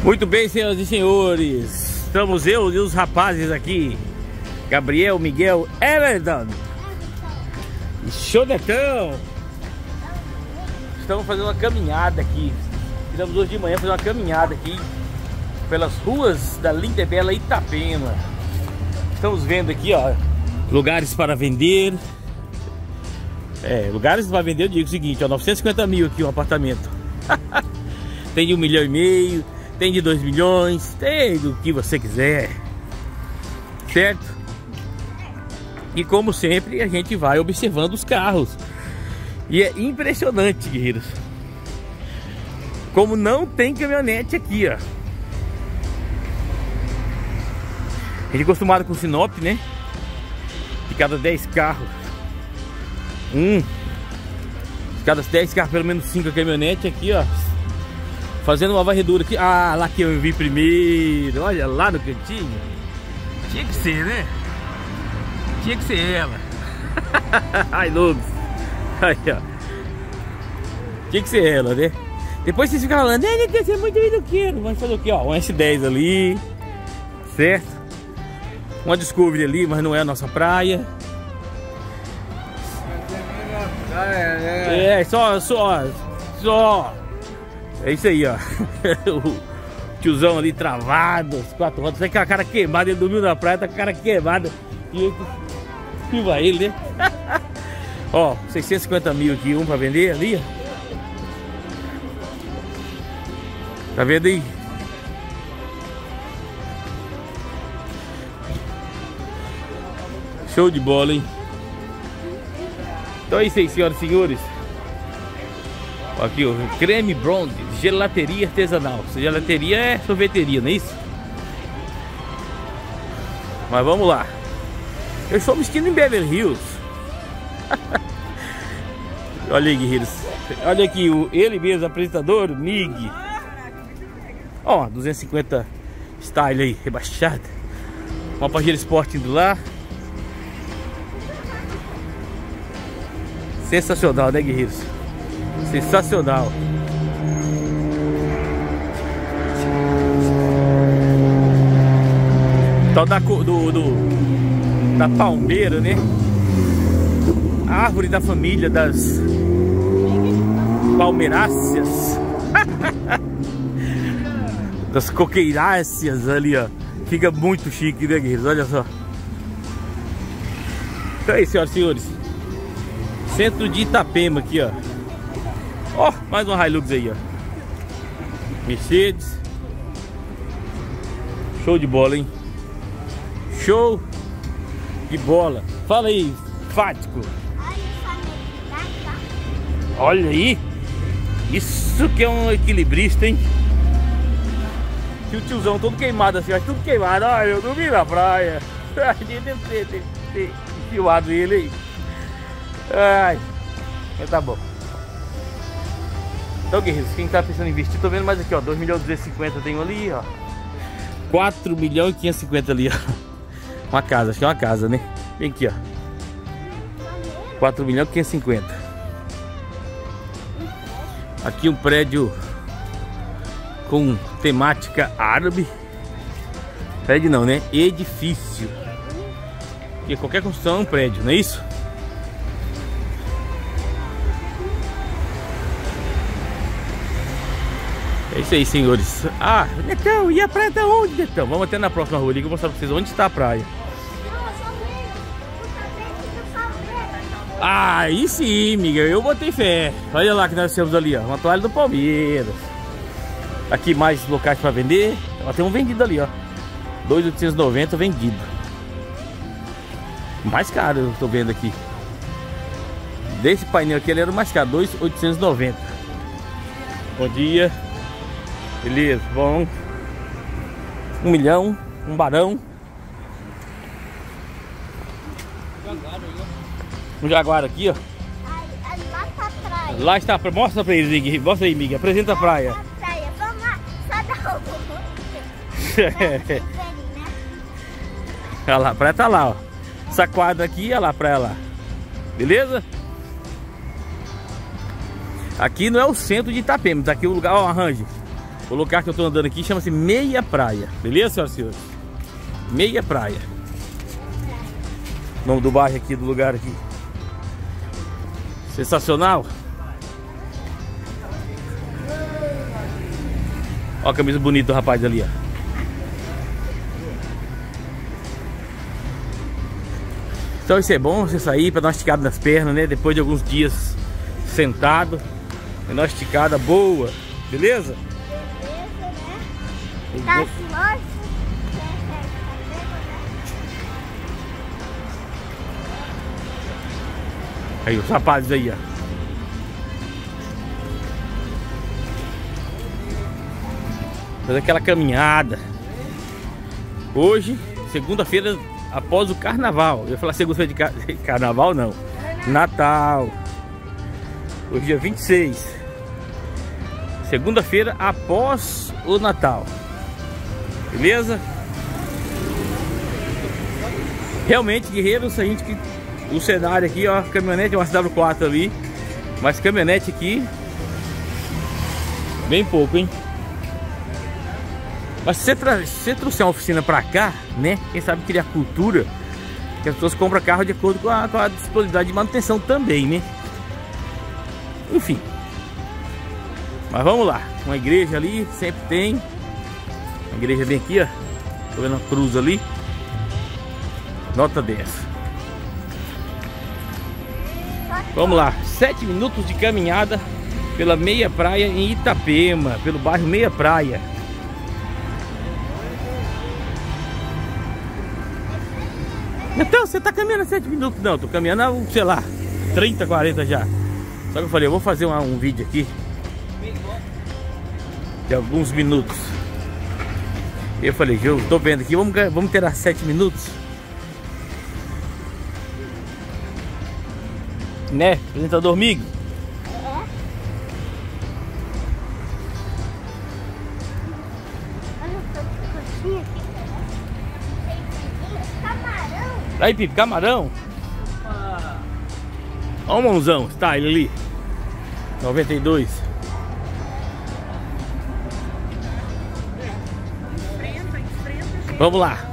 Muito bem, senhoras e senhores, estamos eu e os rapazes aqui, Gabriel, Miguel, Everton e Chonetão. Estamos fazendo uma caminhada aqui. Tiramos hoje de manhã fazer uma caminhada aqui pelas ruas da linda e bela Itapema. Estamos vendo aqui, ó, lugares para vender. Lugares para vender, eu digo o seguinte, ó, 950 mil aqui um apartamento. Tem de 1,5 milhão, tem de 2 milhões, tem do que você quiser, certo? E como sempre a gente vai observando os carros. E é impressionante, guerreiros, como não tem caminhonete aqui, ó. A gente é acostumado com Sinop, né? De cada 10 carros, de cada 10 carros, pelo menos 5 caminhonete aqui, ó, fazendo uma varredura aqui. Ah, lá que eu vi primeiro. Olha lá no cantinho. Tinha que ser, né? Tinha que ser ela. Ai, Lux. Aí, ó. Tinha que ser ela, né? Depois vocês ficam falando, você é muito vidoqueiro. Mas fazer o que, ó? Um S10 ali, certo? Uma Discovery ali, mas não é a nossa praia. Só. É isso aí, ó. O tiozão ali travado, as 4 rodas, sai com a cara queimada. Ele dormiu na praia, tá com a cara queimada. E filma ele, né? Ó, 650 mil aqui, um pra vender ali, ó. Tá vendo aí? Show de bola, hein? Então é isso aí, senhoras e senhores. Aqui, ó, creme bronze, gelateria artesanal. Gelateria é sorveteria, não é isso? Mas vamos lá. Eu estou me vestindo em Beverly Hills. Olha aí, guerreiros. Olha aqui, ele mesmo, apresentador, Mig. Ó, 250 style aí, rebaixada. Uma Pajero Sport indo lá. Sensacional, né, guerreiros? Sensacional. Tal da palmeira, né? A árvore da família das palmeiráceas. Das coqueiráceas ali, ó. Fica muito chique, né, guerreiros? Olha só. Então é isso, senhoras e senhores. Centro de Itapema aqui, ó. Ó, mais uma Hilux aí, ó. Mercedes. Show de bola, hein? Show de bola. Fala aí, Fático. Olha aí. Isso que é um equilibrista, hein? E o tiozão todo queimado assim, ó. Tudo queimado. Olha, eu dormi na praia. Deve ter filmado ele aí. Ai, mas tá bom. Então, guerreiros, quem tá pensando em investir, tô vendo mais aqui, ó, 2.250.000 tem um ali, ó. 4.550.000 ali, ó. Uma casa, acho que é uma casa, né? Vem aqui, ó. 4.550.000. Aqui um prédio com temática árabe. Prédio não, né? Edifício. Porque qualquer construção é um prédio, não é isso? É isso aí, senhores. Ah, Netão, e a praia tá onde, Netão? Vamos até na próxima rua ali que eu vou mostrar pra vocês onde está a praia. Ah, aí sim, Miguel, eu botei fé. Olha lá que nós temos ali, ó, uma toalha do Palmeiras. Aqui mais locais para vender. Ó, tem um vendido ali, ó, 2.890 vendido. Mais caro eu tô vendo aqui. Desse painel aqui ele era o mais caro, 2.890. Bom dia. Beleza, bom. 1 milhão, um barão. Um Jaguar aqui, ó. Lá tá a praia. Lá está a praia. Mostra pra eles, Miguel. Mostra aí, Miguel. Apresenta a praia. A praia. Vamos lá. Só dá Olha lá, a praia tá lá, ó. Essa quadra aqui, olha lá a praia lá. Beleza? Aqui não é o centro de Itapema. Aqui é o lugar, ó, arranje. O lugar que eu tô andando aqui chama-se Meia Praia. Beleza, senhoras e senhores? Meia Praia. O nome do bairro aqui, do lugar aqui. Sensacional. Ó a camisa bonita do rapaz ali, ó. Então isso é bom, você sair para dar uma esticada nas pernas, né? Depois de alguns dias sentado, dar uma esticada boa, beleza? Beleza, né? Tá forte. Aí os rapazes aí, ó. Fazer aquela caminhada. Hoje, segunda-feira, após o carnaval. Eu ia falar segunda-feira de carnaval, não. Natal. Hoje é 26. Segunda-feira após o Natal. Beleza? Realmente, guerreiros, a gente que... O cenário aqui, ó, caminhonete é uma SW4 ali. Mas caminhonete aqui bem pouco, hein? Mas se você trouxer uma oficina pra cá, né? Quem sabe criar cultura, que as pessoas compram carro de acordo com a disponibilidade de manutenção também, né? Enfim. Mas vamos lá. Uma igreja ali, sempre tem. Uma igreja bem aqui, ó. Tô vendo uma cruz ali. Nota 10. Vamos lá, 7 minutos de caminhada pela Meia Praia em Itapema, pelo bairro Meia Praia. Então, você tá caminhando 7 minutos? Não, tô caminhando, sei lá, 30, 40 já. Só que eu falei, eu vou fazer um vídeo aqui de alguns minutos. Eu falei, eu tô vendo aqui, vamos ter 7 minutos. Né, apresentador Mig? Aí, Pipe, camarão. Olha o mãozão, style ali. 92. Vamos lá.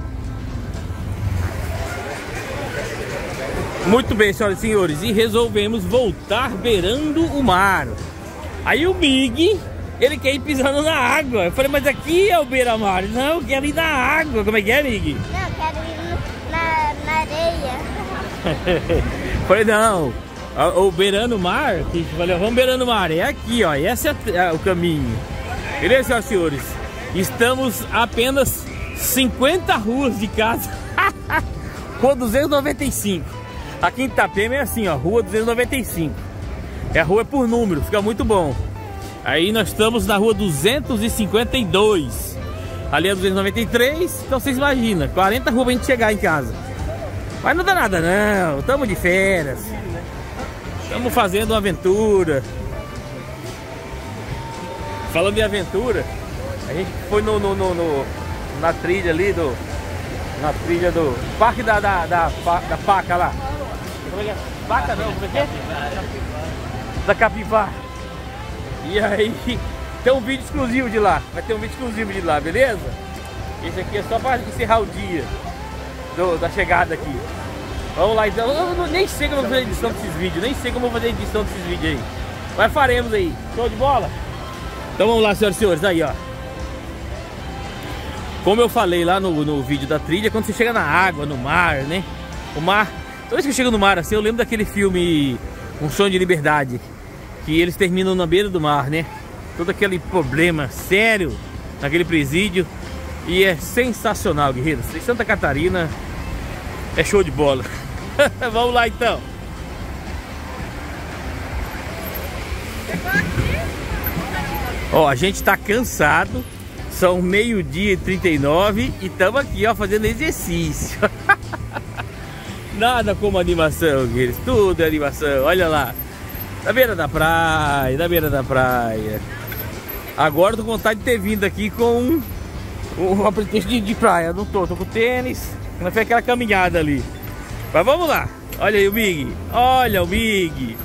Muito bem, senhoras e senhores, e resolvemos voltar beirando o mar. Aí o Mig, ele quer ir pisando na água. Eu falei, mas aqui é o beira-mar. Não, eu quero ir na água. Como é que é, Mig? Não, eu quero ir na areia. Falei, não, o beirando o mar, falei, vamos beirando o mar. É aqui, ó, esse é o caminho. Beleza, senhoras e senhores? Estamos a apenas 50 ruas de casa com 295. Aqui em Itapema é assim, ó, rua 295. A rua é por número, fica muito bom. Aí nós estamos na rua 252. Ali é 293, então vocês imaginam, 40 ruas pra gente chegar em casa. Mas não dá nada não, estamos de férias. Estamos fazendo uma aventura. Falando de aventura, a gente foi na trilha ali na trilha do parque da Paca lá. Vaca não, como é que é? Da Capivá. E aí tem um vídeo exclusivo de lá. Vai ter um vídeo exclusivo de lá, beleza? Esse aqui é só para encerrar o dia da chegada aqui. Vamos lá então. Eu nem sei como eu vou fazer a edição desses vídeos. Nem sei como eu vou fazer a edição desses vídeos aí. Mas faremos aí. Show de bola? Então vamos lá, senhoras e senhores. Aí, ó. Como eu falei lá no vídeo da trilha, quando você chega na água, no mar, né? O mar... Toda vez que eu chego no mar assim, eu lembro daquele filme Um Sonho de Liberdade, que eles terminam na beira do mar, né? Todo aquele problema sério naquele presídio. E é sensacional, guerreiros. Em Santa Catarina é show de bola. Vamos lá então. Ó, a gente tá cansado. São 12h39 e estamos aqui, ó, fazendo exercício. Nada como animação, guerreiros. Tudo é animação. Olha lá. Da beira da praia, da beira da praia. Agora eu tô com vontade de ter vindo aqui com um pretexto de praia. Não tô com tênis. Não foi aquela caminhada ali. Mas vamos lá. Olha aí o Mig. Olha o Mig.